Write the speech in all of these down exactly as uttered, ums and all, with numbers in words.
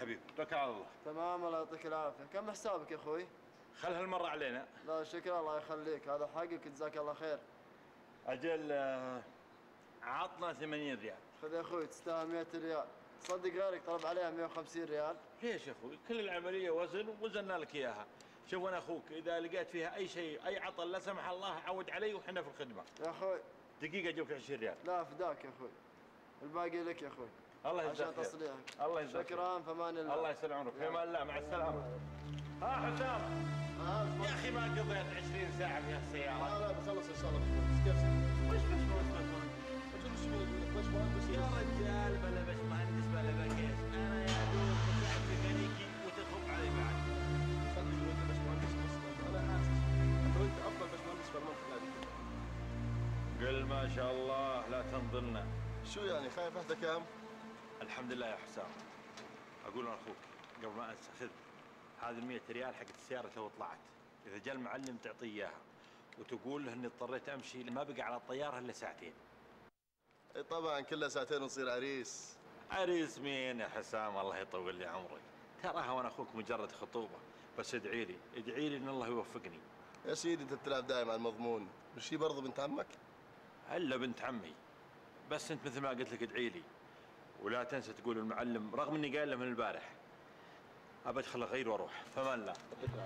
حبيبي، توكل على الله. تمام الله يعطيك العافيه. كم حسابك يا اخوي؟ خل هالمره علينا. لا شكرا الله يخليك، هذا حقك جزاك الله خير. اجل آه، عطنا ثمانين ريال. خذ يا اخوي تستاهل مئة ريال. صدق غيرك طلب عليها مئة وخمسين ريال. ليش يا اخوي؟ كل العمليه وزن ووزنا لك اياها. شوف انا اخوك اذا لقيت فيها اي شيء اي عطل لا سمح الله عود علي وحنا في الخدمه. يا اخوي دقيقه اجيب لك عشرين ريال. لا فداك يا اخوي، الباقي لك يا اخوي. الله يجزاك عشان تصليحك. الله يجزاك شكرا في امان الله. الله يسلم عمرك. في امان الله، مع السلامه. ها حسام يا اخي ما قضيت عشرين ساعه في هالسياره. لا لا بخلص ان شاء الله. كيف وش باشمهندس باشمهندس؟ يا رجال بلا باشمهندس بلا باكيش، انا يا دوب مساعد ميكانيكي وتخف علي بعد. صدق لو انت باشمهندس اصلا انا حاسس انه انت افضل باشمهندس في المنطقه هذه. قل ما شاء الله لا تنظلنا. شو يعني خايف اهدى كام؟ الحمد لله يا حسام. اقول انا اخوك قبل ما انسى، خذ هذه المئة ريال حقت السياره تو طلعت، اذا جاء المعلم تعطيه اياها وتقول له اني اضطريت امشي ما بقى على الطياره الا ساعتين. اي طبعا كلها ساعتين ونصير عريس. عريس مين يا حسام؟ الله يطول لي عمرك، تراها وانا اخوك مجرد خطوبه، بس ادعي لي ادعي لي ان الله يوفقني. يا سيدي انت بتلعب دايم على المضمون، مش هي برضه بنت عمك؟ الا بنت عمي، بس انت مثل ما قلت لك ادعي لي، ولا تنسى تقول المعلم رغم اني قايل له من البارح ابى ادخل اغير واروح. فمان لا.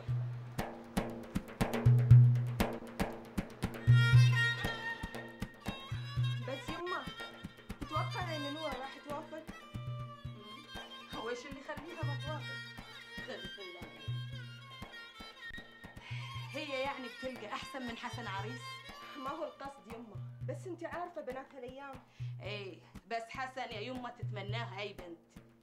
بس يما تتوقع ان نورة راح توافق؟ هو ايش اللي يخليها ما توافق؟ خلف الله. هي يعني بتلقى احسن من حسن عريس؟ ما هو القصد يما، بس انت عارفه بنات هالايام. ايه بس حسن يا يما تتمناها اي بنت.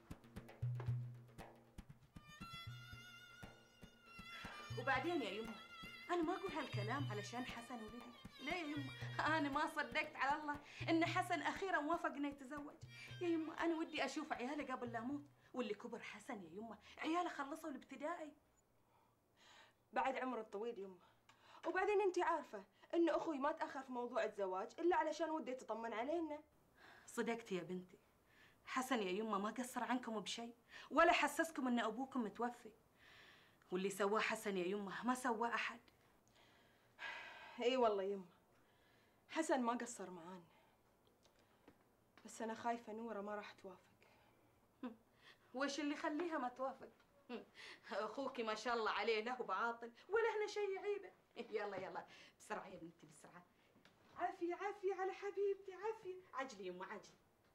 وبعدين يا يما انا ما اقول هالكلام علشان حسن ولدي، ليه يا يما؟ انا ما صدقت على الله ان حسن اخيرا وافق انه يتزوج. يا يما انا ودي اشوف عيالي قبل لا اموت، واللي كبر حسن يا يما، عياله خلصوا الابتدائي. بعد عمره الطويل يما. وبعدين انت عارفه ان اخوي ما تاخر في موضوع الزواج الا علشان وده يتطمن علينا. صدقتي يا بنتي، حسن يا يما ما قصر عنكم بشيء ولا حسسكم ان ابوكم متوفي، واللي سواه حسن يا يما ما سواه احد. اي والله يما، حسن ما قصر معانا، بس انا خايفه نوره ما راح توافق. وش اللي يخليها ما توافق؟ اخوك ما شاء الله عليه له بعاطل ولا هنا شيء يعيبه. يلا يلا بسرعه يا بنتي بسرعه. عافيه عافيه على حبيبتي، عافيه. عجلي يما عجلي.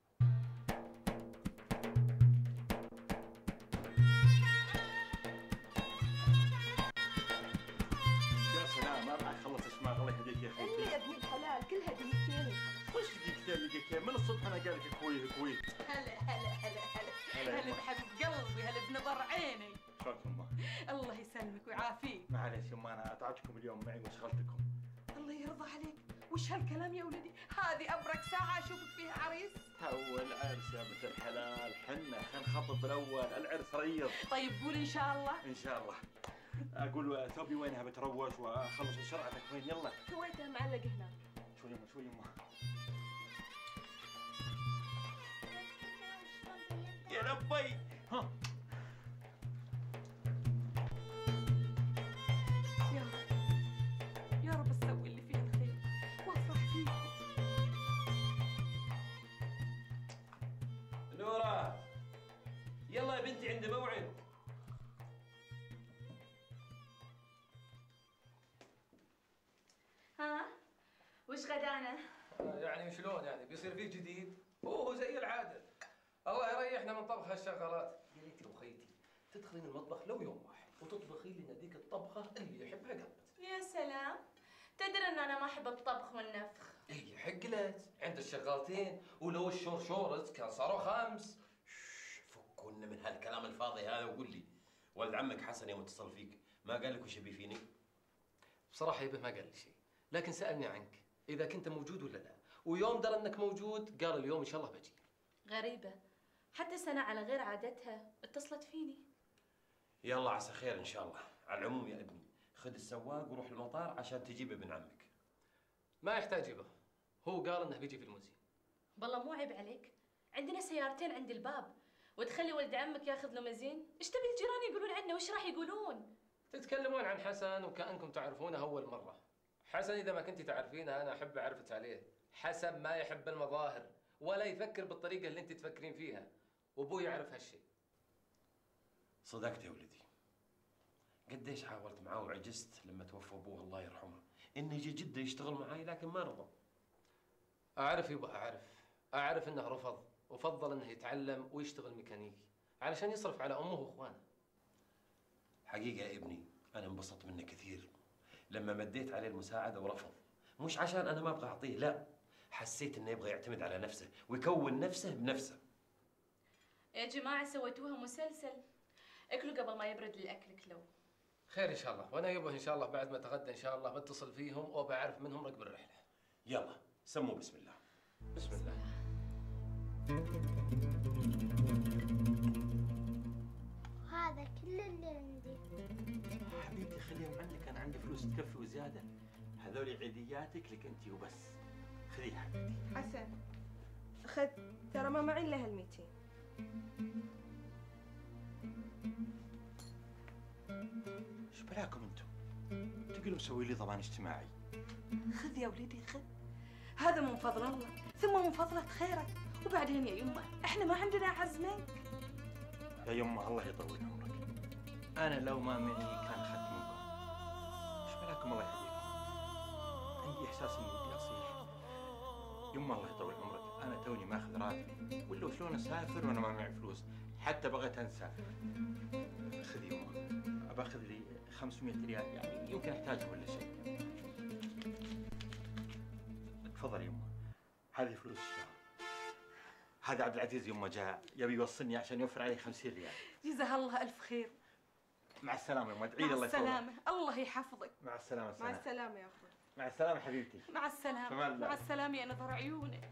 يا سلام ما راح اخلص اسماء. الله يهديك يا اخوي. اللي يا ابن الحلال كلها دقيقتين. وش دقيقتين دقيقتين؟ من الصبح انا قايل لك كوي كوي. هلا هلا هلا هلا هلا بحبيب قلبي، هلا بنظر عيني. شلونكم امه؟ الله يسلمك ويعافيك. معليش يما انا اتعبتكم اليوم معي وشغلتكم. الله يرضى عليك، وش هالكلام يا ولدي؟ هذه ابرك ساعه اشوفك فيها عريس. تو العرس يا بنت الحلال، حنا خلينا نخطط الاول، العرس ريض. طيب قول ان شاء الله. ان شاء الله. اقول ثوبي وينها بتروش واخلص شرعتك وين؟ يلا. سويته معلق هناك. شوي يما شوي يما. يا ربي. ها يا رب يا رب تسوي اللي فيه الخير وافرح فيكم. نورة يلا يا بنتي عندي موعد. ها وش غدانا؟ يعني شلون يعني بيصير فيه جديد؟ اوه زي العاده. الله يريحنا من طبخ هالشغلات. يا ريتي وخيتي تدخلين المطبخ لو يوم واحد وتطبخي لنا ذيك الطبخه اللي يحبها قلبك. يا سلام، تدري ان انا ما احب الطبخ والنفخ. اي يحق لك عند الشغالتين، ولو الشورشورز كان صاروا خمس. فكونا من هالكلام الفاضي هذا وقول لي، ولد عمك حسن يوم اتصل فيك ما قال لك وش يبي فيني؟ بصراحه يبه ما قال لي شيء، لكن سالني عنك اذا كنت موجود ولا لا، ويوم درى انك موجود قال اليوم ان شاء الله بجي. غريبه، حتى سنة على غير عادتها اتصلت فيني. يلا عسى خير ان شاء الله. على العموم يا ابني خذ السواق وروح المطار عشان تجيب ابن عمك. ما يحتاج يبه، هو قال انه بيجي في الموزين. والله مو عيب عليك، عندنا سيارتين عند الباب، وتخلي ولد عمك ياخذ له مزين؟ ايش تبي الجيران يقولون عنه؟ وش راح يقولون؟ تتكلمون عن حسن وكأنكم تعرفونه أول مرة. حسن إذا ما كنتي تعرفينه أنا أحب أعرفت عليه. حسن ما يحب المظاهر ولا يفكر بالطريقة اللي أنت تفكرين فيها، وأبوي يعرف هالشيء. صدقت يا ولدي. قديش حاولت معاه وعجزت لما توفى أبوه الله يرحمه إنه يجي جدة يشتغل معاي، لكن ما رضى. أعرف يبقى أعرف، أعرف إنه رفض وفضل إنه يتعلم ويشتغل ميكانيكي علشان يصرف على أمه وإخوانه. حقيقة يا ابني أنا انبسطت منه كثير لما مديت عليه المساعدة ورفض، مش عشان أنا ما أبغى أعطيه، لا، حسيت إنه يبغى يعتمد على نفسه ويكون نفسه بنفسه. يا جماعة سويتوها مسلسل، اكلوا قبل ما يبرد الأكل كلو. خير إن شاء الله، وأنا يبغى إن شاء الله بعد ما أتغدى إن شاء الله بتصل فيهم وبعرف منهم رقم الرحلة. يلا سموا بسم الله. بسم الله. هذا كل اللي عندي. حبيبتي خليهم عندك، انا عندي فلوس تكفي وزياده. هذول عيدياتك لك انت وبس. خذيها حبيبتي. حسن خذ، ترى ما معي الا هالميتين. ايش بلاكم انتم؟ تقولوا مسوي لي ضمان اجتماعي. خذ يا وليدي خذ، هذا من فضل الله ثم من فضلة خيرك. وبعدين يا يمه احنا ما عندنا أعز منك. يا يمه الله يطول عمرك، انا لو ما معي كان اخذت منكم. ايش بلاكم الله يهديكم؟ عندي احساس اني ودي اصيح. يمه الله يطول عمرك، انا توني ماخذ راتبي، ولا شلون اسافر وانا ما معي فلوس؟ حتى بغيت انسى. خذي يمه، ابى اخذ لي خمسمية ريال، يعني يمكن احتاجها ولا شيء. تفضل يمه، هذه فلوس الشهر. هذا عبد العزيز يوم ما جاء يبي يوصلني عشان يوفر علي خمسين ريال. جزاه الله ألف خير. مع السلامة يوم ادعي لي مع الله يطول. السلامة، الله يحفظك. مع السلامة مع سنة. السلامة يا أخوي. مع السلامة حبيبتي. مع السلامة. فمان الله. مع السلامة يا نظر عيونك.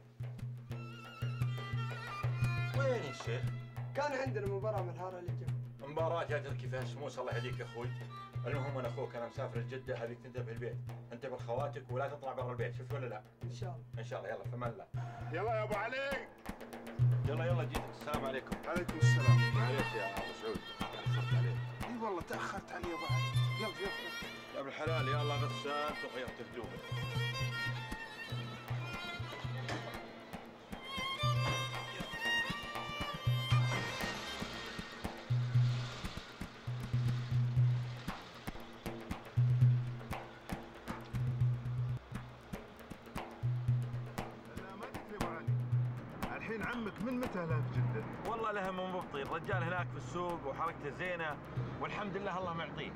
وين الشيخ؟ كان عندنا مباراة من الحارة اللي جنب. مباراة يا تركي فيها شموس، الله يهديك يا اخوي. المهم انا اخوك انا مسافر لجدة، ابيك تنتبه البيت، انتبه لخواتك ولا تطلع برا البيت، شفت ولا لا؟ إن شاء الله. ان شاء الله، يلا فمان الله. يلا يا ابو علي. يلا يلا جيتك، السلام عليكم. عليكم السلام. معليش يا ابو سعود، تاخرت عليك. اي والله تاخرت علي يا ابو علي. يلا يلا يا ابن الحلال يلا غسلت وغيرت هدومك. لا ما قلت لي ابو علي. الحين عمك من متى له في جده؟ والله لها من مبطي، الرجال هناك في السوق وحركته زينه والحمد لله الله معطيه.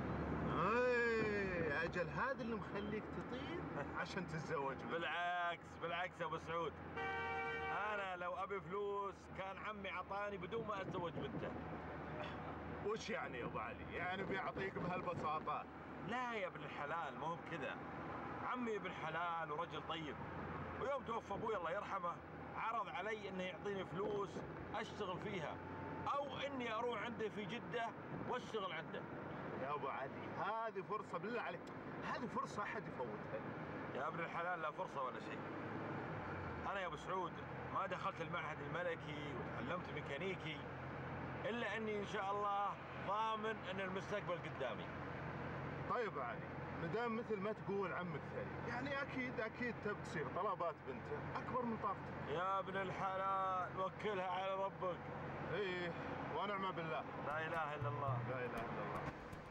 اي اجل هذا اللي مخليك تطير عشان تتزوج منه. بالعكس بالعكس يا ابو سعود، انا لو ابي فلوس كان عمي عطاني بدون ما اتزوج بنته. وش يعني يا ابو علي؟ يعني بيعطيك بهالبساطه؟ لا يا ابن الحلال، ما هو بكذا. عمي ابن حلال ورجل طيب، ويوم توفى ابوي الله يرحمه عرض علي انه يعطيني فلوس اشتغل فيها، او اني اروح عنده في جده واشتغل عنده. يا ابو علي هذه فرصه بالله عليك، هذه فرصه احد يفوتها. يا ابن الحلال لا فرصه ولا شيء. انا يا ابو سعود ما دخلت المعهد الملكي وتعلمت ميكانيكي الا اني ان شاء الله ضامن ان المستقبل قدامي. طيب يا علي، مدام مثل ما تقول عمك ثري، يعني اكيد اكيد تبي تصير طلبات بنته اكبر من طاقتك. يا ابن الحلال وكلها على ربك. ايه ونعم بالله. لا اله الا الله. لا اله الا الله.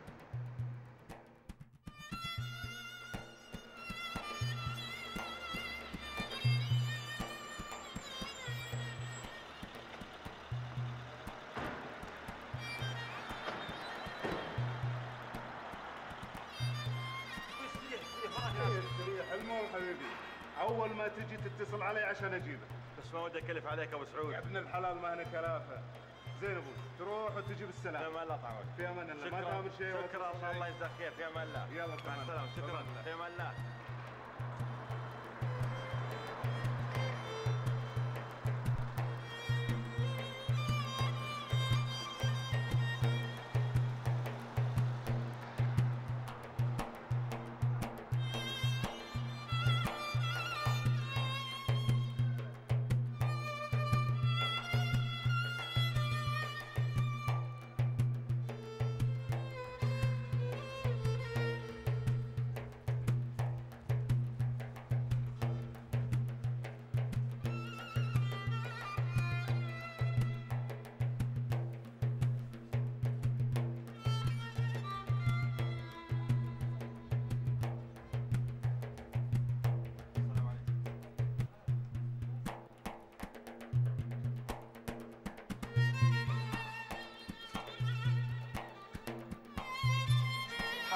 المهم حبيبي اول ما تجي تتصل علي عشان اجيبك. بس ما ودي اكلف عليك ابو سعود. يا ابن الحلال ما هنا كلافه. زين ابوي تروح وتجي بالسلامه. في امان الله طعمك. في امان الله. ما دام شيء شكرا الله, الله يجزاك خير. في امان الله. يلا مع السلامه. شكرا. في امان الله.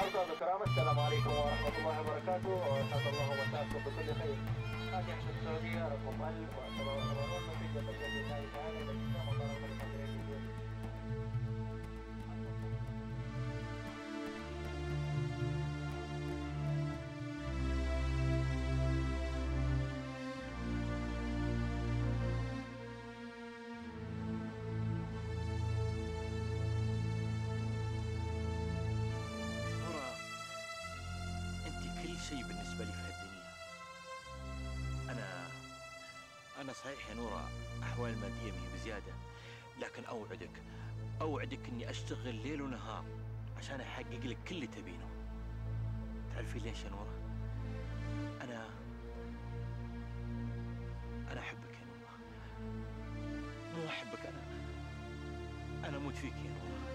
الحلقة بكرامة. السلام عليكم ورحمة الله وبركاته، وأسعد الله مساءكم بكل خير. هذه عشان السعودية رقم ألف وسبعة وثمانون نتيجة بإذن الله تعالى إلى جدة مطار الملك عبد العزيز. شيء بالنسبة لي في هالدنيا. أنا أنا صحيح يا نورة أحوال مادية مي بزيادة، لكن أوعدك أوعدك إني أشتغل ليل ونهار عشان أحقق لك كل اللي تبينه. تعرفي ليش يا نورة؟ أنا أنا أحبك يا نورة. مو أحبك، أنا أنا أموت فيك يا نورة.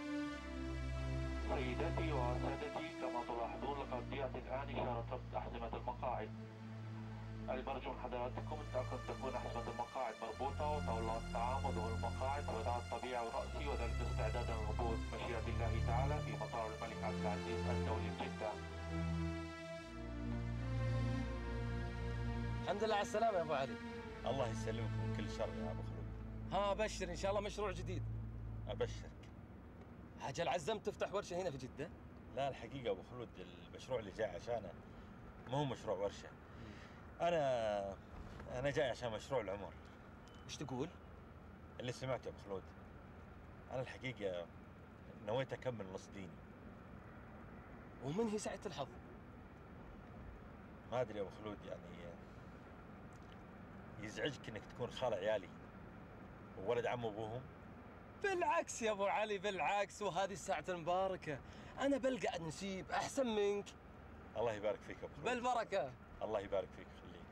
سيداتي وسادتي، كما تلاحظون لقد جاءت الآن إشارة ربط أحزمة المقاعد. المرجو من حضراتكم أن تكون أحزمة المقاعد مربوطة وطاولات الطعام وذوي المقاعد وضع الطبيعة ورأسي، وذلك استعدادا للهبوط مشيئة الله تعالى في مطار الملك عبد العزيز الدولي بجدة. الحمد لله على السلامة يا أبو علي. الله يسلمك من كل شر يا أبو خلود. ها بشر إن شاء الله مشروع جديد. أبشرك. عجل عزمت تفتح ورشة هنا في جدة؟ لا الحقيقة أبو خلود المشروع اللي جاي عشانه ما هو مشروع ورشة. أنا أنا جاي عشان مشروع العمر. إيش تقول؟ اللي سمعته يا أبو خلود. أنا الحقيقة نويت أكمل نص ديني. ومن هي سعة الحظ؟ ما أدري يا أبو خلود، يعني يزعجك إنك تكون خال عيالي وولد عم أبوهم؟ بالعكس يا أبو علي، بالعكس، وهذه الساعة المباركة أنا بلقى نسيب أحسن منك. الله يبارك فيك يا أبو خلود. بالبركة. الله يبارك فيك ويخليك.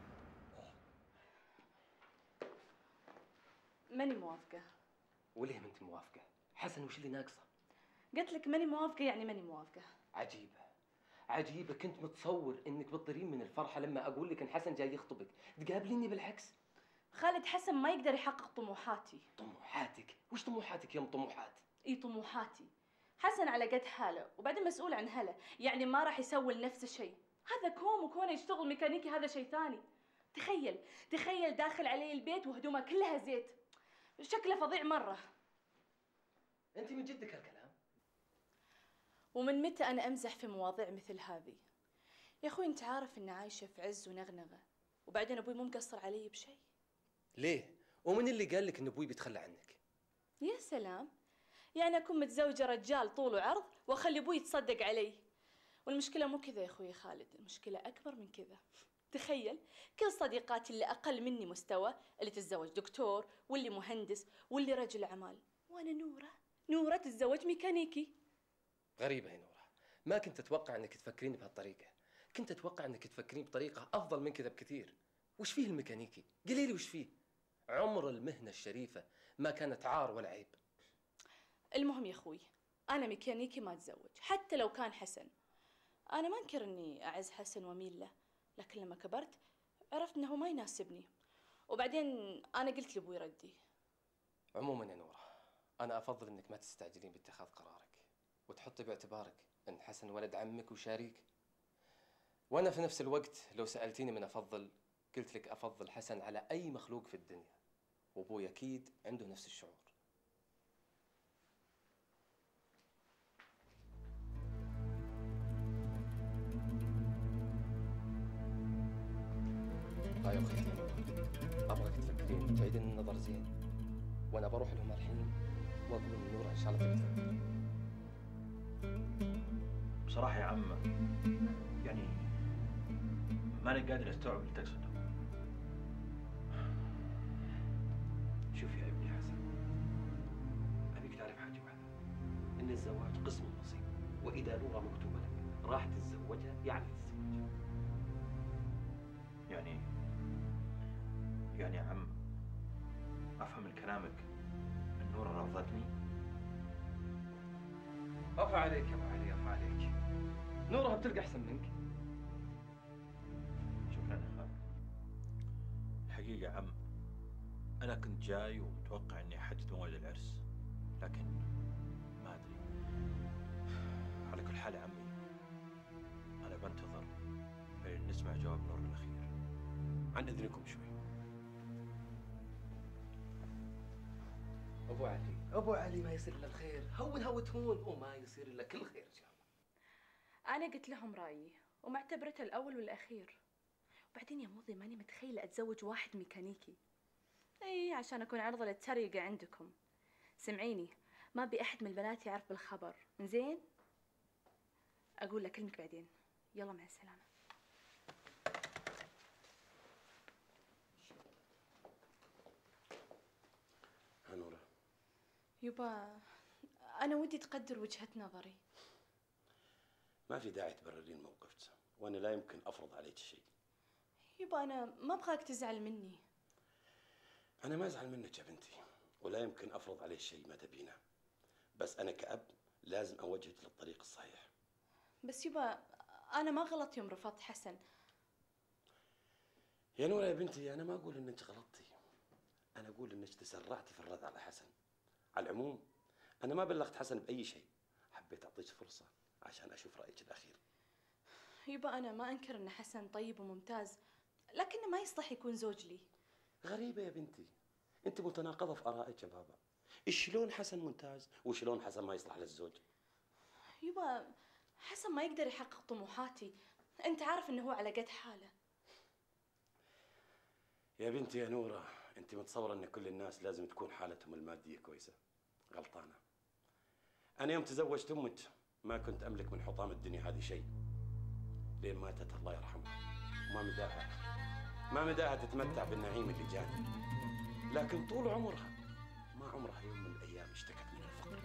ماني موافقة. وليه ما أنت موافقة؟ حسن وش اللي ناقصه؟ قلت لك ماني موافقة يعني ماني موافقة. عجيبة عجيبة، كنت متصور إنك بتطيرين من الفرحة لما أقول لك إن حسن جاي يخطبك، تقابليني بالعكس. خالد حسن ما يقدر يحقق طموحاتي. طموحاتك؟ وش طموحاتك يا ام طموحات؟ اي طموحاتي. حسن على قد حاله وبعدين مسؤول عن هلا، يعني ما راح يسوي لنفسه شيء. هذا كوم وكونه يشتغل ميكانيكي هذا شيء ثاني. تخيل تخيل داخل عليه البيت وهدومه كلها زيت، شكله فظيع مرة. انت من جدك هالكلام؟ ومن متى انا امزح في مواضيع مثل هذه؟ يا اخوي انت عارف اني عايشة في عز ونغنغة، وبعدين ابوي مو مقصر علي بشيء. ليه؟ ومن اللي قال لك ان ابوي بيتخلى عنك؟ يا سلام، يعني اكون متزوجة رجال طول وعرض واخلي ابوي يتصدق علي؟ والمشكلة مو كذا يا اخوي خالد، المشكلة اكبر من كذا. تخيل كل صديقاتي اللي اقل مني مستوى اللي تتزوج دكتور واللي مهندس واللي رجل اعمال، وانا نورة نورة تتزوج ميكانيكي. غريبة يا نورة، ما كنت اتوقع انك تفكرين بهالطريقة، كنت اتوقع انك تفكرين بطريقة افضل من كذا بكثير. وش فيه الميكانيكي؟ قولي لي وش فيه؟ عمر المهنة الشريفة ما كانت عار ولا عيب. المهم يا اخوي انا ميكانيكي ما اتزوج حتى لو كان حسن. انا ما انكر اني اعز حسن واميل له، لكن لما كبرت عرفت انه ما يناسبني، وبعدين انا قلت لابوي ردي. عموما يا نورة، انا افضل انك ما تستعجلين باتخاذ قرارك، وتحطي باعتبارك ان حسن ولد عمك وشريك. وانا في نفس الوقت لو سالتيني من افضل قلت لك افضل حسن على اي مخلوق في الدنيا، وابوي اكيد عنده نفس الشعور. هاي اختي، ابغاك تفكرين وتعيدين النظر زين، وانا بروح لهم الحين واقول لنورة ان شاء الله تقدر. بصراحة يا عم يعني ماني قادر استوعب اللي تقصده. شوف يا ابني حسن، ابيك تعرف حاجة واحدة، ان الزواج قسم نصيب، واذا نورة مكتوبة لك راح تتزوجها يعني تتزوجها. يعني يعني يا عم افهم من كلامك ان نورة رفضتني؟ عفا عليك يا ابو علي، عفا عليك. نورة بتلقى احسن منك. شكرا يا خالد. الحقيقة يا عم انا كنت جاي ومتوقع اني احدد موعد العرس، لكن ما ادري. على كل حال يا عمي جواب نور الاخير. عن اذنكم شوي. ابو علي ابو علي ما يصير الا الخير، هون هو تهون وما يصير الا كل خير ان شاء الله. انا قلت لهم رايي ومعتبرته الاول والاخير. وبعدين يا موضي ماني متخيله اتزوج واحد ميكانيكي. اي عشان اكون عرضه للتريقه عندكم. سمعيني، ما ابي احد من البنات يعرف بالخبر، زين؟ اقول لك كلمك بعدين. يلا مع السلامه. هنوره يبا انا ودي تقدر وجهة نظري. ما في داعي تبررين موقفك، وانا لا يمكن افرض عليك شيء. يبا انا ما ابغاك تزعل مني. انا ما ازعل منك يا بنتي، ولا يمكن افرض عليك شيء ما تبينه، بس انا كأب لازم اوجهك للطريق الصحيح. بس يبا انا ما غلطت يوم رفضت حسن. يا نورة يا بنتي، انا ما اقول انك غلطتي، انا اقول انك تسرعتي في الرد على حسن. على العموم انا ما بلغت حسن باي شيء، حبيت اعطيك فرصه عشان اشوف رايك الاخير. يبا انا ما انكر ان حسن طيب وممتاز، لكنه ما يصلح يكون زوج لي. غريبه يا بنتي، انت متناقضه في ارائك يا بابا. شلون حسن ممتاز وشلون حسن ما يصلح للزوج؟ يبا حسن ما يقدر يحقق طموحاتي، انت عارف انه هو على قد حاله. يا بنتي يا نوره، انت متصوره ان كل الناس لازم تكون حالتهم الماديه كويسه؟ غلطانه. انا يوم تزوجت امك ما كنت املك من حطام الدنيا هذه شيء، لين ماتت الله يرحمها. وما مداها ما مداها تتمتع بالنعيم اللي جاني، لكن طول عمرها ما عمرها يوم من الايام اشتكت من الفقر.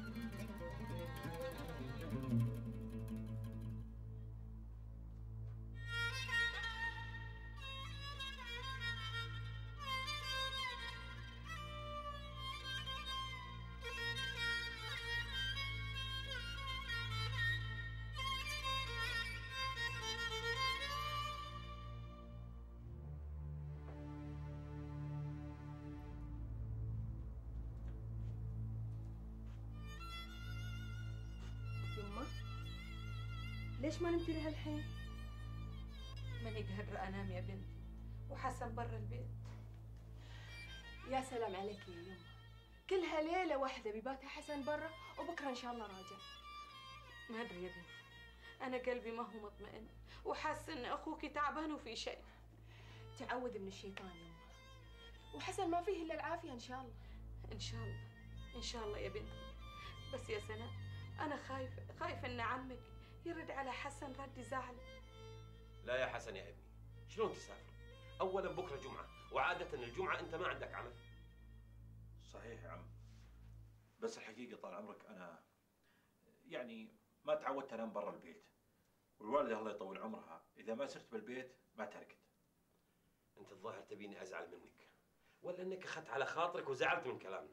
ليش ما نمتي لها الحين؟ ماني قادرة انام يا بنتي، وحسن برا البيت. يا سلام عليك يا يمه، كلها ليلة واحدة بيباتها حسن برا وبكرة ان شاء الله راجع. ما ادري يا بنتي، انا قلبي ما هو مطمئن وحاسة ان اخوك تعبان وفي شيء. تعوذ من الشيطان يمه، وحسن ما فيه الا العافية ان شاء الله. ان شاء الله ان شاء الله يا بنتي، بس يا سناء انا خايفة خايفة ان عمك يرد على حسن رد زعل. لا يا حسن يا ابني، شلون تسافر؟ اولا بكره جمعه، وعاده الجمعه انت ما عندك عمل. صحيح يا عم، بس الحقيقه طال عمرك انا يعني ما تعودت انام برا البيت، والوالده الله يطول عمرها اذا ما سرت بالبيت ما تركت. انت الظاهر تبيني ازعل منك، ولا انك اخذت على خاطرك وزعلت من كلامنا؟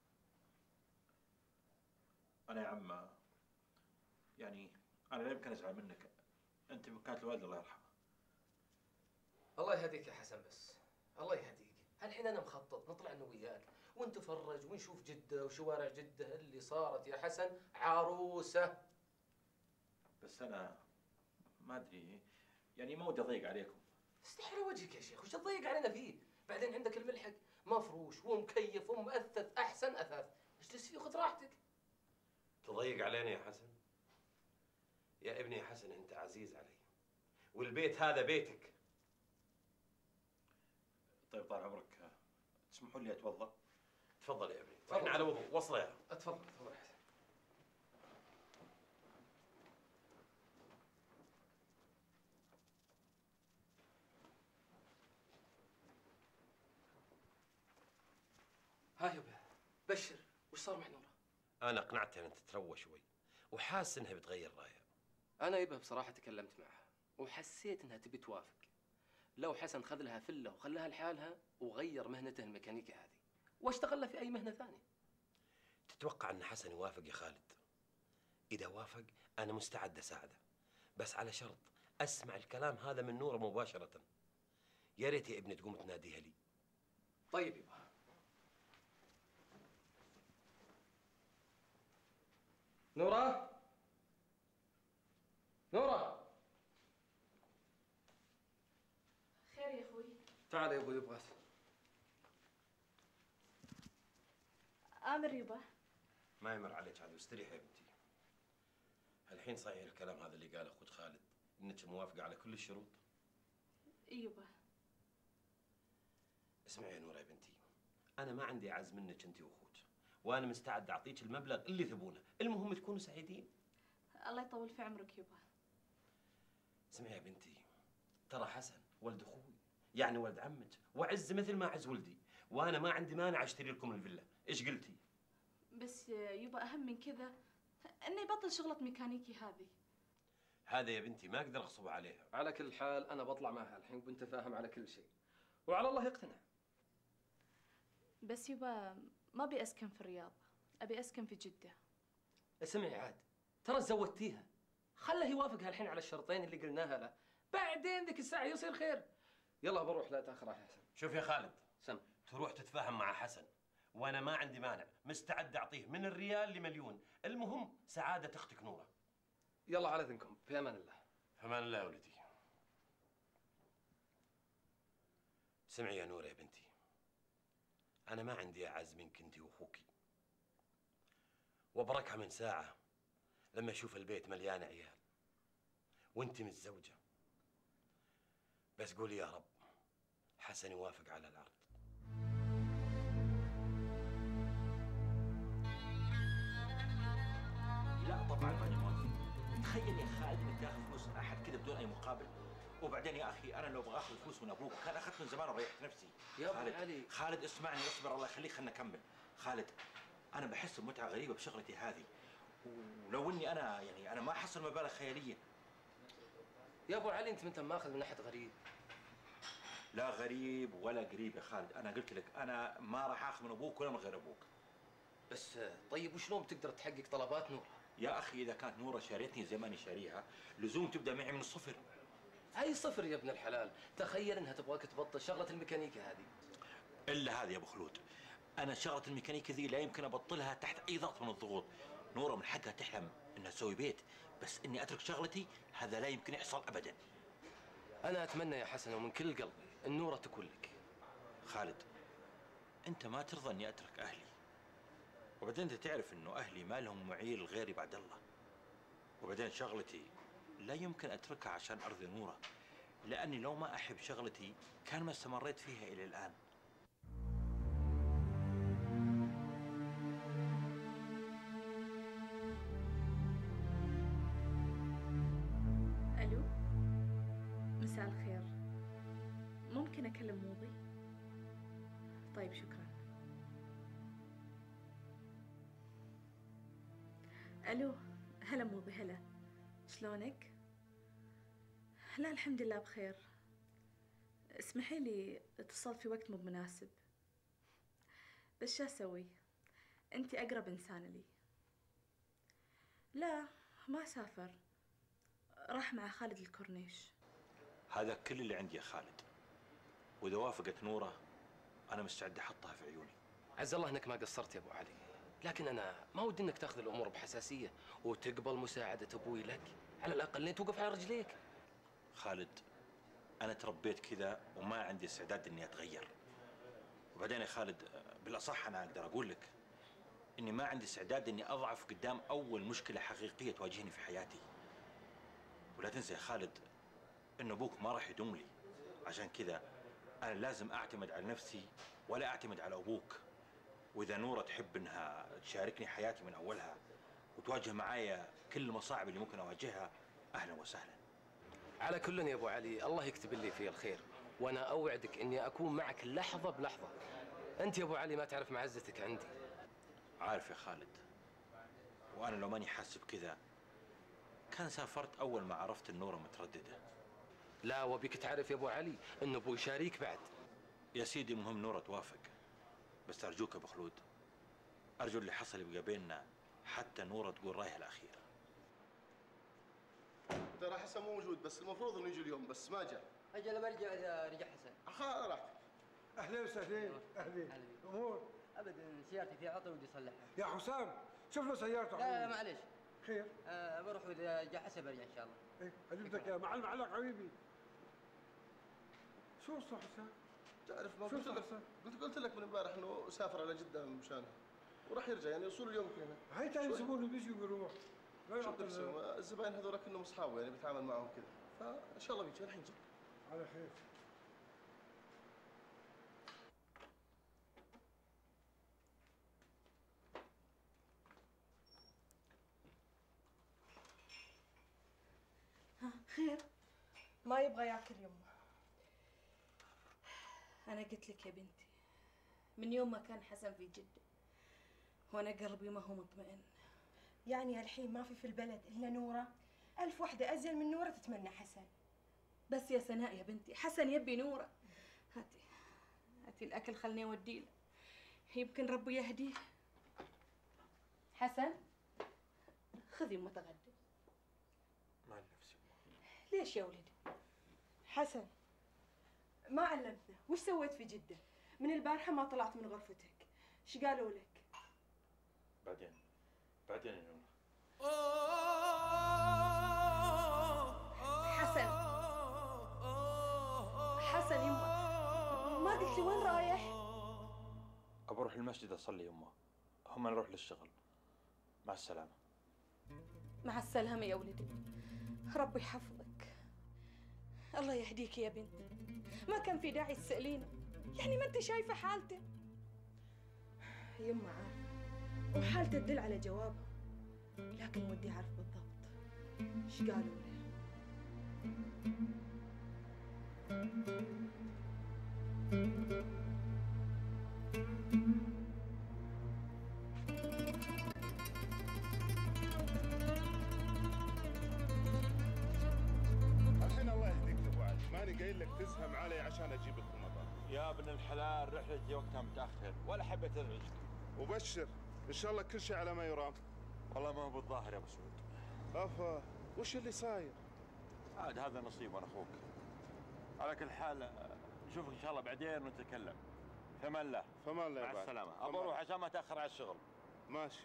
انا يا عم يعني انا لا يمكن ازعل منك، انت كانت الوالده الله يرحمها. الله يهديك يا حسن، بس الله يهديك. الحين انا مخطط نطلع انا وياك ونتفرج ونشوف جده وشوارع جده اللي صارت يا حسن عروسه. بس انا ما ادري يعني ما ودي اضيق عليكم. استحي وجهك يا شيخ، وش تضيق علينا فيه؟ بعدين عندك الملحق مفروش ومكيف ومؤثث احسن اثاث، اجلس فيه وخذ راحتك. تضيق علينا يا حسن؟ يا ابني يا حسن انت عزيز علي، والبيت هذا بيتك. طيب طال عمرك تسمحوا لي اتوضا؟ تفضل يا ابني، واحنا على وضوء. وصله يا اتفضل تفضل يا حسن. ها يبا بشر، وش صار مع نوره؟ انا اقنعتها ان تتروى شوي، وحاس انها بتغير رايها. انا يبا بصراحه تكلمت معها وحسيت انها تبي توافق، لو حسن خذ لها فله وخلاها لحالها وغير مهنته الميكانيكيه هذه واشتغل له في اي مهنه ثانيه. تتوقع ان حسن يوافق يا خالد؟ اذا وافق انا مستعد اساعده، بس على شرط اسمع الكلام هذا من نوره مباشره. يا ريت يا ابني تقوم تناديها لي. طيب يبا. نوره نوره تعال يا ابو يبغى. امر يبا. ما يمر عليك عاد، واستريح يا بنتي. الحين صحيح الكلام هذا اللي قاله اخوك خالد انك موافقه على كل الشروط؟ يبا. اسمعي يا نوره يا بنتي، انا ما عندي اعز منك انت واخوك، وانا مستعد اعطيك المبلغ اللي تبونه، المهم تكونوا سعيدين. الله يطول في عمرك يبا. اسمعي يا بنتي، ترى حسن ولد اخوي، يعني ولد عمك، وعز مثل ما عز ولدي، وانا ما عندي مانع اشتري لكم الفيلا، ايش قلتي؟ بس يبا اهم من كذا انه يبطل شغلة ميكانيكي هذه. هذا يا بنتي ما اقدر اغصب عليها. على كل حال انا بطلع معها الحين وبنتفاهم على كل شيء، وعلى الله يقتنع. بس يبا ما ابي اسكن في الرياض، ابي اسكن في جدة. اسمعي عاد، ترى زودتيها، خله يوافقها الحين على الشرطين اللي قلناها له، بعدين ذيك الساعة يصير خير. يلا بروح لا تاخر على حسن. شوف يا خالد، سم تروح تتفاهم مع حسن، وانا ما عندي مانع، مستعد اعطيه من الريال لمليون، المهم سعادة اختك نورة. يلا على اذنكم، في امان الله. في امان الله يا ولدي. سمعي يا نورة يا بنتي، انا ما عندي اعز منك انت واخوكي، وبركها من ساعة لما اشوف البيت مليان عيال وانت متزوجة. بس قولي يا رب حسن يوافق على العرض. لا طبعا ماني موافق. تخيل يا خالد انك تاخذ فلوس من احد كذا بدون اي مقابل. وبعدين يا اخي انا لو ابغى اخذ فلوس من ابوك كان اخذت من زمان وريحت نفسي. يا ابو خالد علي. خالد اسمعني اصبر الله يخليك، خلنا نكمل. خالد انا بحس بمتعه غريبه بشغلتي هذه، ولو اني انا يعني انا ما احصل مبالغ خياليه. يا ابو علي انت انت ماخذ من احد غريب. لا غريب ولا قريب يا خالد، انا قلت لك انا ما راح اخذ من ابوك ولا من غير ابوك. بس طيب وشلون بتقدر تحقق طلبات نور؟ يا اخي اذا كانت نوره شاريتني زي ماني شاريها لزوم تبدا معي من الصفر. اي صفر يا ابن الحلال، تخيل انها تبغاك تبطل شغله الميكانيكا هذه. الا هذه يا ابو خلود، انا شغله الميكانيكا ذي لا يمكن ابطلها تحت اي ضغط من الضغوط. نوره من حقها تحلم انها تسوي بيت، بس اني اترك شغلتي هذا لا يمكن يحصل ابدا. انا اتمنى يا حسن ومن كل قلبي ان نوره تكون لك. خالد انت ما ترضى اني اترك اهلي، وبعدين انت تعرف انه اهلي ما لهم معيل غيري بعد الله، وبعدين شغلتي لا يمكن اتركها عشان ارضي نوره، لاني لو ما احب شغلتي كان ما استمريت فيها الى الان. الو، مساء الخير، ممكن اكلم موضي؟ طيب شكرا. الو، هلا موضي، هلا، شلونك؟ لا الحمد لله بخير. اسمحي لي اتصلت في وقت مو بمناسب، بس شو اسوي؟ انتي اقرب انسان لي. لا ما سافر، راح مع خالد الكورنيش. هذا كل اللي عندي يا خالد، واذا وافقت نوره انا مستعد احطها في عيوني. عز الله انك ما قصرت يا ابو علي، لكن انا ما ودي انك تاخذ الامور بحساسيه وتقبل مساعده ابوي لك، على الاقل لين توقف على رجليك. خالد انا تربيت كذا وما عندي استعداد اني اتغير. وبعدين يا خالد بالاصح انا اقدر اقول لك اني ما عندي استعداد اني اضعف قدام اول مشكله حقيقيه تواجهني في حياتي. ولا تنسى يا خالد ان ابوك ما راح يدوم لي، عشان كذا انا لازم اعتمد على نفسي ولا اعتمد على ابوك. واذا نوره تحب انها تشاركني حياتي من اولها وتواجه معايا كل المصاعب اللي ممكن اواجهها، اهلا وسهلا. على كل يا ابو علي الله يكتب لي فيه الخير، وانا اوعدك اني اكون معك لحظه بلحظه. انت يا ابو علي ما تعرف معزتك عندي. عارف يا خالد، وانا لو ماني حاسب كذا كان سافرت اول ما عرفت النوره متردده. لا وبيك تعرف يا ابو علي ان ابوي شريك بعد. يا سيدي مهم نوره توافق، بس ارجوك يا ابو خلود، ارجو اللي حصل يبقى بيننا حتى نوره تقول رايها الاخير. ترى حسن مو موجود، بس المفروض انه يجي اليوم بس ما جاء. اجل برجع اذا رجع حسن. خلاص راحتك. اهلين وسهلين. اهلين. امور؟ ابدا سيارتي فيها عطل ودي اصلحها. يا حسام شوف له سيارته. لا لا معلش. خير؟ أه بروح واذا جاء حسن برجع ان شاء الله. ايه اجيب لك اياه مع المعلق حبيبي. شو صح حسام؟ تعرف ما قلت لك قلت قلت لك من امبارح انه سافر على جده مشانها وراح يرجع يعني يوصل اليوم هنا. هاي تاني زبون بيجي وبيروح. لا شوف نفسه الزباين هذول كانهم اصحابه يعني بيتعامل معهم كذا فان شاء الله بيجي الحين جد. على خير. ها خير؟ ما يبغى ياكل يمه. أنا قلت لك يا بنتي من يوم ما كان حسن في جدة وأنا قلبي ما هو مطمئن. يعني الحين ما في في البلد إلا نورة؟ ألف وحدة أزين من نورة تتمنى حسن. بس يا سناء يا بنتي حسن يبي نورة. هاتي هاتي الأكل خلني أوديه له يمكن ربي يهديه. حسن خذي أم تغدى. ما نفسي. ليش يا ولدي؟ حسن ما علمتنا، وش سويت في جدة؟ من البارحة ما طلعت من غرفتك، ايش قالوا لك؟ بعدين بعدين يا نورة. حسن حسن يمه ما قلت لي وين رايح؟ ابى اروح المسجد اصلي يمه، هم نروح للشغل. مع السلامة. مع السلامة يا ولدي، ربي يحفظك. الله يهديك يا بنتي، ما كان في داعي تسألينه، يعني ما انت شايفة حالته. يما عارفة وحالته تدل على جوابها، لكن ودي أعرف بالضبط ايش قالوا له. الحين الله يهديك ابو علي، ماني قايل لك تزهم علي عشان اجيبك في المطار. يا ابن الحلال رحلتي وقتها متأخر ولا حبيت ازعجك. وبشر ان شاء الله كل شيء على ما يرام. والله ما هو بالظاهر يا ابو سعود. افا وش اللي صاير؟ عاد هذا نصيب انا اخوك. على كل حال نشوفك ان شاء الله بعدين ونتكلم. فمان الله. فمان الله يا مع السلامة. ابى اروح عشان ما اتاخر على الشغل. ماشي.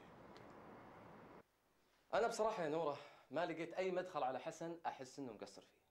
انا بصراحه يا نوره ما لقيت اي مدخل على حسن احس انه مقصر فيه.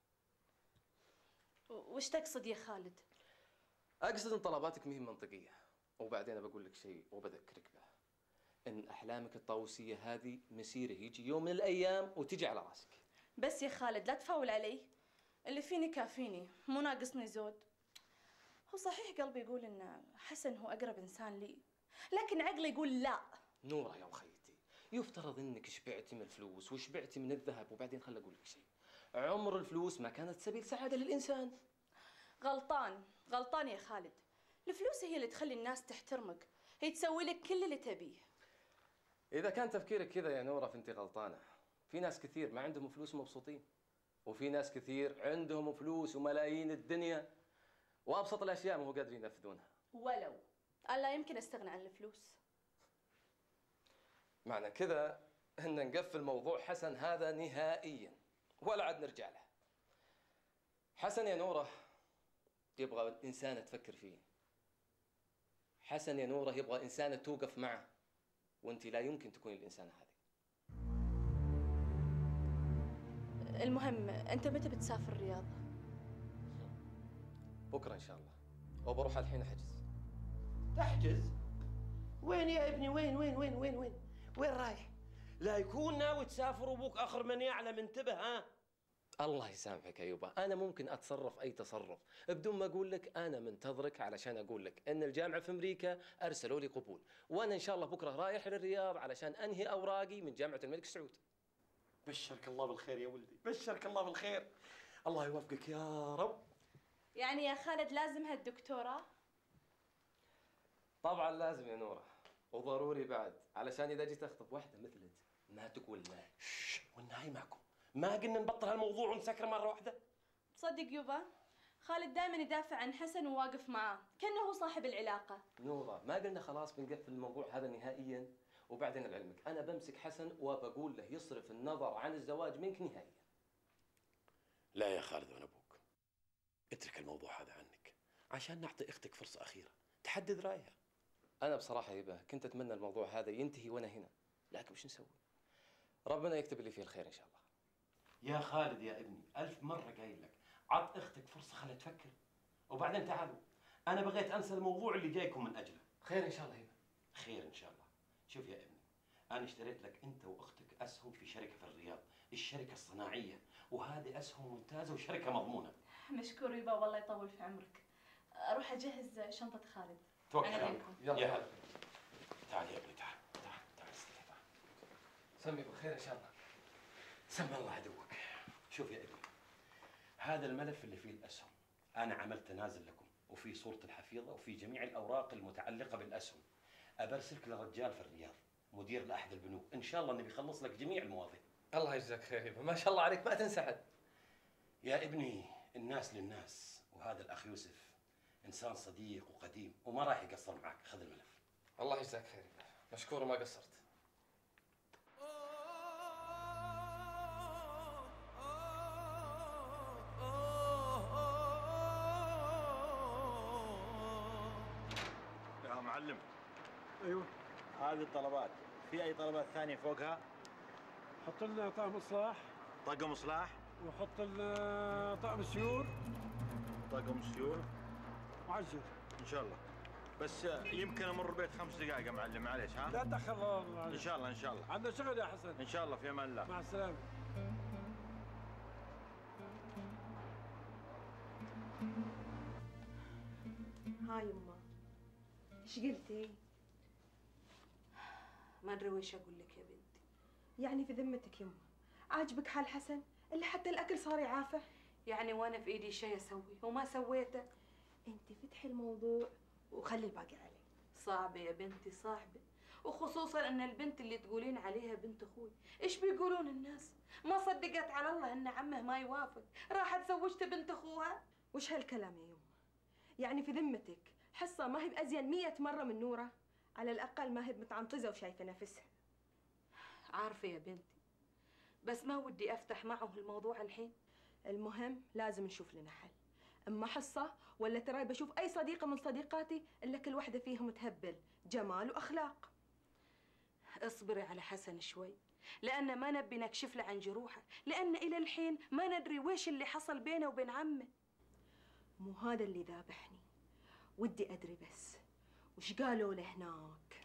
وش تقصد يا خالد؟ اقصد ان طلباتك مهي منطقيه، وبعدين بقول لك شيء وبذكرك به، ان احلامك الطاووسيه هذه مسيره يجي يوم من الايام وتجي على راسك. بس يا خالد لا تفاول علي، اللي فيني كافيني، مو ناقصني زود. هو صحيح قلبي يقول ان حسن هو اقرب انسان لي، لكن عقلي يقول لا. نوره يا وخيتي، يفترض انك شبعتي من الفلوس وشبعتي من الذهب، وبعدين خل اقول لك شيء، عمر الفلوس ما كانت سبيل سعاده للانسان. غلطان غلطان يا خالد، الفلوس هي اللي تخلي الناس تحترمك، هي تسوي لك كل اللي تبيه. اذا كان تفكيرك كذا يا نوره فانت غلطانه. في ناس كثير ما عندهم فلوس ومبسوطين، وفي ناس كثير عندهم فلوس وملايين الدنيا وابسط الاشياء ما هو قادرين ينفذونها. ولو أنا لا يمكن استغنى عن الفلوس. معنى كذا ان نقفل موضوع حسن هذا نهائيا ولا عاد نرجع له. حسن يا نوره يبغى انسانه تفكر فيه. حسن يا نوره يبغى انسانه توقف معه، وانت لا يمكن تكوني الانسانه هذه. المهم انت متى بتسافر الرياض؟ بكره ان شاء الله، وبروح الحين احجز. تحجز؟ وين يا ابني وين وين وين وين وين؟ وين رايح؟ لا يكون ناوي تسافر وابوك اخر من يعلم، انتبه ها؟ الله يسامحك يا يوبا، انا ممكن اتصرف اي تصرف بدون ما اقول لك. انا منتظرك علشان اقول لك ان الجامعه في امريكا ارسلوا لي قبول، وانا ان شاء الله بكره رايح للرياض علشان انهي اوراقي من جامعه الملك سعود. بشرك الله بالخير يا ولدي، بشرك الله بالخير، الله يوفقك يا رب. يعني يا خالد لازم هالدكتوراه؟ طبعا لازم يا نوره، وضروري بعد، علشان اذا جيت اخطب واحده مثلك ما تقول لا. شش والنهاية معكم، ما قلنا نبطل هالموضوع ونسكر مره واحده؟ تصدق يوبا خالد دائما يدافع عن حسن وواقف معاه كأنه هو صاحب العلاقه. نوره ما قلنا خلاص بنقفل الموضوع هذا نهائيا؟ وبعدين لعلمك انا بمسك حسن وبقول له يصرف النظر عن الزواج منك نهائيا. لا يا خالد وانا ابوك، اترك الموضوع هذا عنك عشان نعطي اختك فرصه اخيره تحدد رايها. انا بصراحه يبا كنت اتمنى الموضوع هذا ينتهي وانا هنا، لكن وش نسوي؟ ربنا يكتب لي فيه الخير ان شاء الله. يا خالد يا ابني، ألف مرة قايل لك عط اختك فرصة خليها تفكر، وبعدين تعالوا انا بغيت انسى الموضوع اللي جايكم من اجله. خير ان شاء الله هيبه. خير ان شاء الله. شوف يا ابني، انا اشتريت لك انت واختك اسهم في شركه في الرياض، الشركه الصناعيه، وهذه اسهم ممتازه وشركه مضمونه. مشكور يبا، والله يطول في عمرك. اروح اجهز شنطه خالد. توكل أنا على الله. بينكم. يلا يا هلا. تعال يا ابني، تعال تعال تعال استريح. سمي بالخير ان شاء الله. سمى الله عدوك. شوف يا ابني، هذا الملف اللي فيه الاسهم انا عملت تنازل لكم، وفي صوره الحفيظه وفي جميع الاوراق المتعلقه بالاسهم. ابرسلك لرجال في الرياض مدير لاحد البنوك، ان شاء الله انه بيخلص لك جميع المواضيع. الله يجزاك خير يبا، ما شاء الله عليك ما تنسى حد. يا ابني الناس للناس، وهذا الاخ يوسف انسان صديق وقديم وما راح يقصر معك. خذ الملف. الله يجزاك خير يبا، مشكور وما قصرت. يا معلم. ايوه. هذه الطلبات، في اي طلبات ثانيه فوقها؟ حط لنا طقم اصلاح. طقم اصلاح. وحط لنا طقم سيور. طقم سيور. وعجل. ان شاء الله. بس يمكن امر البيت خمس دقائق يا معلم، معليش ها؟ لا تدخل الله عليك. ان شاء الله ان شاء الله. عندنا شغل يا حسن. ان شاء الله، في امان الله. مع السلامه. ها يما، ايش قلتي؟ ما ادري ويش اقول لك يا بنتي. يعني في ذمتك يما، عاجبك حال حسن اللي حتى الاكل صار يعافه؟ يعني وانا في ايدي شيء اسويه وما سويته؟ انت فتحي الموضوع وخلي الباقي علي. صعبه يا بنتي صعبه، وخصوصا ان البنت اللي تقولين عليها بنت اخوي. ايش بيقولون الناس؟ ما صدقت على الله ان عمه ما يوافق، راحت زوجت بنت اخوها. وش هالكلام يا يما؟ يعني في ذمتك حصه ما هي بازين مية مره من نوره؟ على الاقل ما هي متعنطزه وشايفه نفسها. عارفه يا بنتي، بس ما ودي افتح معه الموضوع الحين. المهم لازم نشوف لنا حل، اما حصه ولا تراي بشوف اي صديقه من صديقاتي الا كل وحده فيهم تهبل جمال واخلاق. اصبري على حسن شوي، لان ما نبي نكشف له عن جروحه، لان الى الحين ما ندري ويش اللي حصل بينه وبين عمه. مو هذا اللي ذابحني، ودي ادري بس وش قالوا له هناك.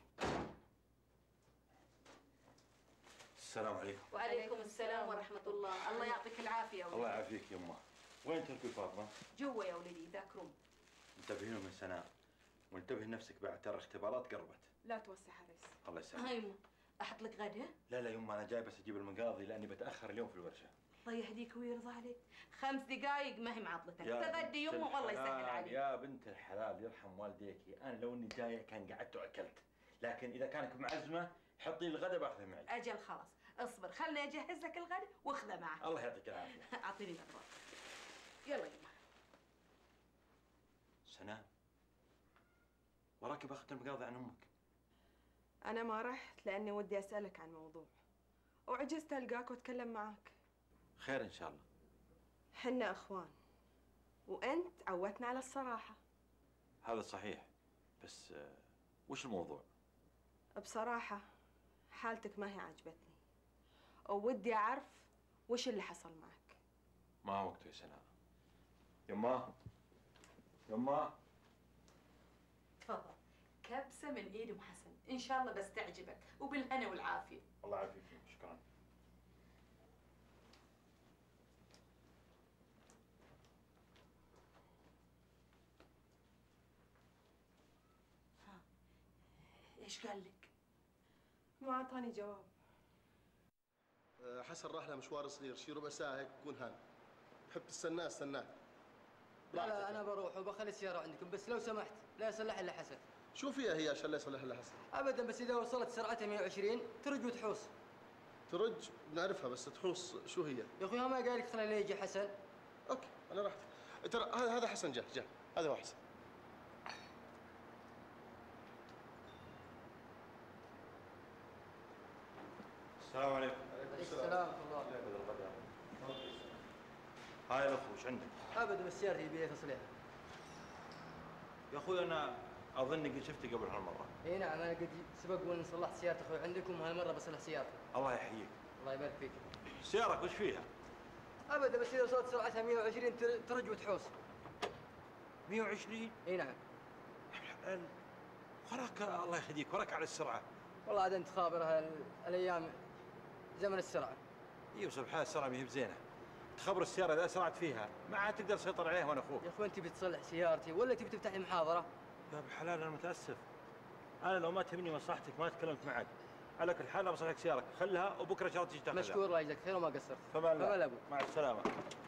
السلام عليكم. وعليكم السلام ورحمه الله. الله يعطيك العافيه يا ولدي. الله يعافيك يمه. وين تركي فاطمه؟ جوا يا ولدي ذاك روم. انتبهي لهم يا سناء، وانتبهي لنفسك بعد، ترى اختبارات قربت. لا توسع ريس. الله يسلمك. هاي يمه، احط لك غدا؟ لا لا يمه، انا جاي بس اجيب المقاضي لاني بتاخر اليوم في الورشه. الله يهديك ويرضى عليك، خمس دقايق ما هي معطلتك، يا تغدي يمه بنت والله يسهل الحلال، عليك. يا بنت الحلال يرحم والديكي، انا لو اني جايه كان قعدت واكلت، لكن اذا كانك معزمه حطي لي الغداء باخذه معي. اجل خلاص، اصبر خلني اجهز لك الغداء واخذه معك. الله يعطيك العافيه. اعطيني الاطباق. يلا يما. سناء، وراكي باخذ المقاضي عن امك. انا ما رحت لاني ودي اسالك عن موضوع، وعجزت القاك واتكلم معاك. خير ان شاء الله. حنا اخوان، وانت عودتنا على الصراحه. هذا صحيح، بس آه، وش الموضوع؟ بصراحه حالتك ما هي عجبتني، وودي اعرف وش اللي حصل معك. ما وقته يا سناء. يما يما تفضل، كبسه من ايد ام حسن، ان شاء الله بس تعجبك وبالهنا والعافيه. الله يعافيك، شكرا. ها، ايش قال لك؟ ما اعطاني جواب. أه، حسن راح له مشوار صغير، شي ربع ساعه هيك بكون هان. تحب تستناه استناه. لا لا انا بروح وبخلي السياره عندكم، بس لو سمحت لا يصلح الا حسن. شو فيها هي عشان لا يصلح لها حسن؟ ابدا، بس اذا وصلت سرعتها مية وعشرين ترج وتحوس. ترج بنعرفها، بس تحوس شو هي؟ يا اخوي ما قال لك خلينا يجي حسن. اوكي انا رحت. ترى هذا هذا حسن، جاء جاء هذا هو حسن. السلام عليكم. عليكم السلام ورحمه الله. هاي الاخو وش عندك؟ ابدا، بس سيارتي يبي لها تصليح. يا اخوي انا اظني قد شفتك قبل هالمره. اي نعم، انا قد سبق وان صلحت سياره اخوي عندكم، وهالمره بصلح سيارتي. الله يحييك. الله يبارك فيك. سيارك وش فيها؟ ابدا، بس اذا وصلت سرعتها مية وعشرين تر- ترج وتحوس. مية وعشرين؟ اي نعم. وراك الله يهديك، وراك على السرعه. والله عاد انت خابر هال- الايام زمن السرعه. ايوه سبحان السرعه ما هي بزينه. تخبر السياره اذا اسرعت فيها ما عاد تقدر تسيطر عليها وانا اخوك. يا اخوي انت بتصلح سيارتي ولا تبي تفتح لي محاضره؟ يا ابو حلال انا متاسف. انا لو ما تهمني مصلحتك ما تكلمت معك. على كل حال بصلح لك سيارك، خلها وبكره ان شاء الله تيجي تاخذها. مشكور الله يجزاك خير وما قصرت. فمان فمان ابو. مع السلامه.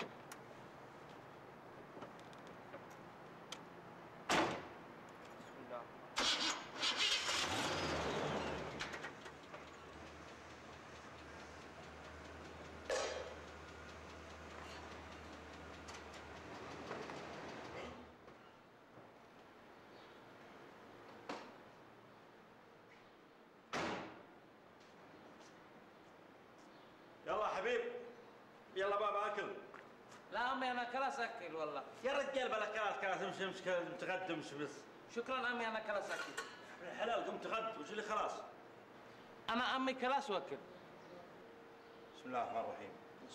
يلا حبيب، يلا بابا اكل. لا امي انا كلاس اكل والله. يا رجال بلا كلاس كلاس امشي امشي تغدى امشي بس. شكرا امي انا كلاس اكل. الحلال قمت تغد وش اللي خلاص؟ انا امي كلاس واكل. بسم الله الرحمن الرحيم.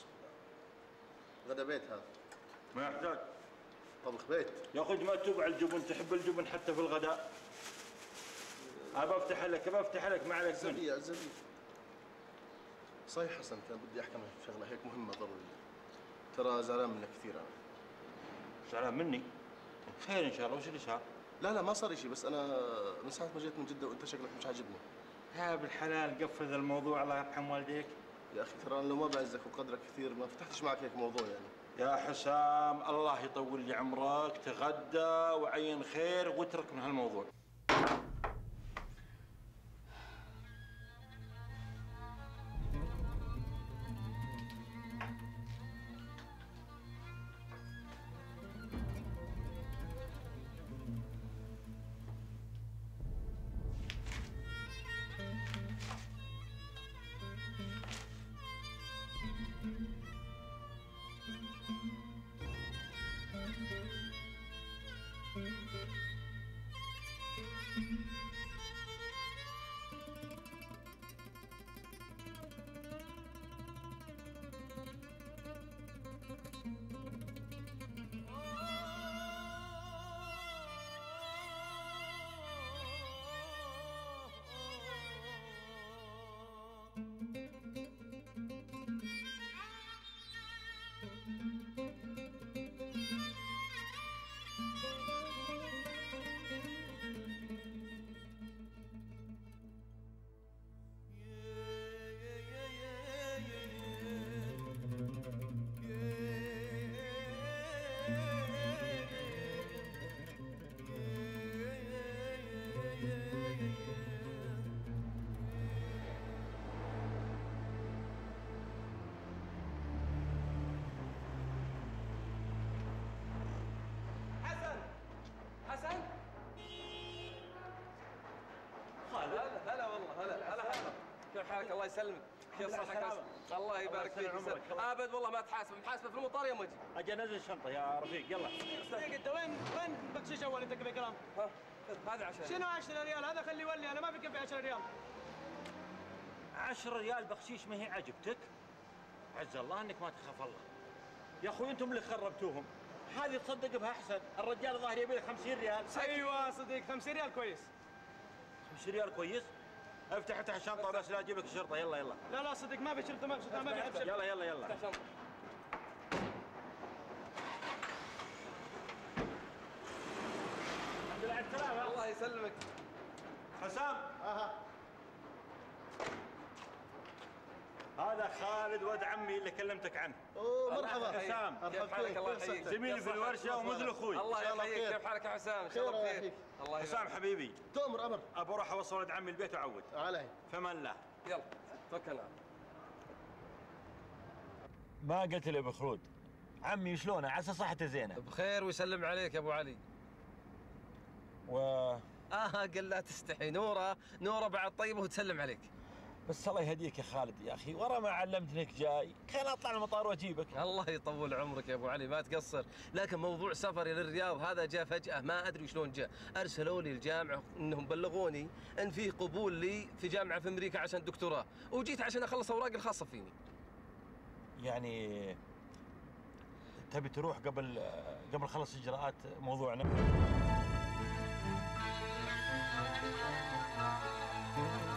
غدا بيت هذا. ما يحتاج. طبخ بيت. يا اخوي ما تتوب على الجبن، تحب الجبن حتى في الغداء. ابى افتح لك ابى افتح لك ما عليك. زبية زبية. صحيح حسن، كان بدي احكي معك شغله هيك مهمه ضروريه. ترى زعلان منك كثير انا. زعلان مني؟ خير ان شاء الله، وش اللي صار؟ لا لا ما صار شيء، بس انا من ساعه ما جيت من جده وانت شكلك مش عاجبني. يا بالحلال قفل ذا الموضوع الله يرحم والديك. يا اخي ترى انا لو ما بعزك وقدرك كثير ما فتحتش معك هيك موضوع يعني. يا حسام الله يطول لي عمرك، تغدى وعين خير واترك من هالموضوع. الله يسلمك، كيف صحتك؟ الله يبارك فيك. ابد والله ما تحاسب، محاسبه في المطار يوم اجي. اجي انزل الشنطه يا رفيق يلا. دقيقة انت وين وين بكشيش اول انت كذا كلام؟ ها هذا عشرة. شنو عشرة ريال؟ هذا خليه يولي، انا ما في كفي عشرة ريال. عشرة ريال بخشيش ما هي عجبتك؟ عز الله انك ما تخاف الله. يا اخوي انتم اللي خربتوهم. هذه تصدق بها احسن، الرجال ظاهر يبي لك خمسين ريال. ايوه صديق خمسين ريال كويس. خمسين ريال كويس؟ افتح افتح الشنطه بس لا اجيب لك الشرطه. يلا يلا. لا لا صدق ما في شرطه ما في شرطه ما في حد. يلا يلا يلا. افتح شنطه. الحمد لله على السلامه. الله يسلمك. حسام. اها. هذا خالد ولد عمي اللي كلمتك عنه. اوه مرحبا حسام. كيف حالك؟ الله يحييك. زميلي في الورشه ومثل اخوي. الله يحييك. كيف حالك يا حسام؟ ان شاء الله بخير. الله يحييك. حسام حبيبي. تؤمر امر. ابى اروح اوصل ولد عمي البيت واعود. علي. فمان الله. يلا توكلنا. ما قلت لي ابو خلود عمي شلونه؟ عسى صحته زينه. بخير ويسلم عليك يا ابو علي. و اه قل لا تستحي. نوره نوره بعد طيبه وتسلم عليك. بس الله يهديك يا خالد يا اخي، ورا ما علمتني انك جاي، خليني اطلع المطار واجيبك. الله يطول عمرك يا ابو علي ما تقصر، لكن موضوع سفري للرياض هذا جاء فجأة ما ادري شلون جاء، ارسلوا لي الجامعة انهم بلغوني ان في قبول لي في جامعة في امريكا عشان دكتوراه، وجيت عشان اخلص اوراقي الخاصة فيني. يعني تبي تروح قبل قبل خلص اجراءات موضوعنا؟ Thank you.